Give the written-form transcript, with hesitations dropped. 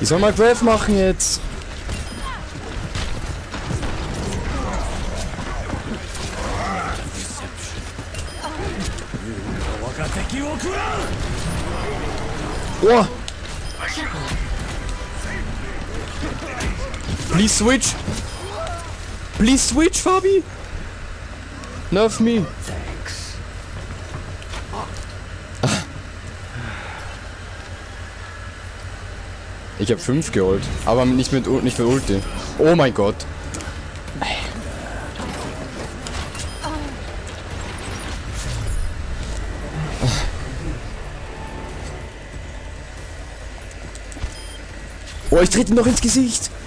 Die soll mal Grave machen jetzt. Oh. Please switch. Please switch, Fabi. Nerf me. Ich habe 5 geholt, aber nicht mit Ulti. Oh mein Gott. Oh, ich trete ihm noch ins Gesicht.